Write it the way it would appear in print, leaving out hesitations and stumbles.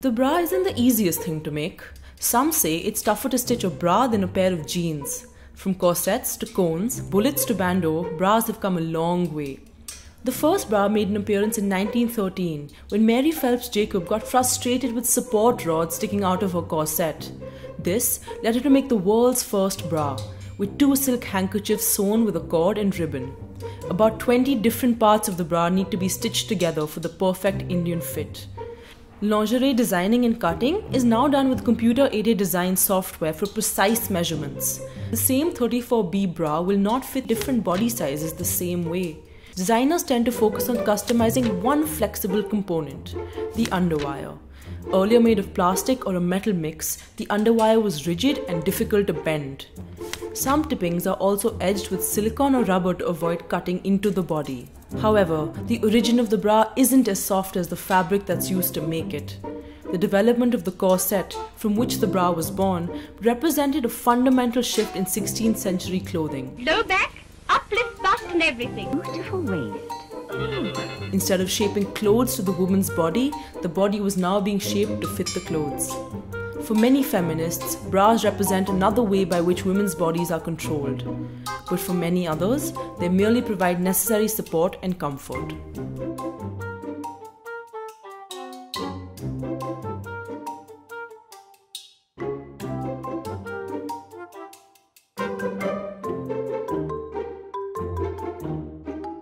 The bra isn't the easiest thing to make. Some say it's tougher to stitch a bra than a pair of jeans. From corsets to cones, bullets to bandeau, bras have come a long way. The first bra made an appearance in 1913 when Mary Phelps Jacob got frustrated with support rods sticking out of her corset. This led her to make the world's first bra, with 2 silk handkerchiefs sewn with a cord and ribbon. About 20 different parts of the bra need to be stitched together for the perfect Indian fit. Lingerie designing and cutting is now done with computer-aided design software for precise measurements. The same 34B bra will not fit different body sizes the same way. Designers tend to focus on customizing one flexible component, the underwire. Earlier made of plastic or a metal mix, the underwire was rigid and difficult to bend. Some tippings are also edged with silicone or rubber to avoid cutting into the body. However, the origin of the bra isn't as soft as the fabric that's used to make it. The development of the corset, from which the bra was born, represented a fundamental shift in 16th century clothing. Low back, uplift bust and everything. Beautiful waist. Instead of shaping clothes to the woman's body, the body was now being shaped to fit the clothes. For many feminists, bras represent another way by which women's bodies are controlled. But for many others, they merely provide necessary support and comfort.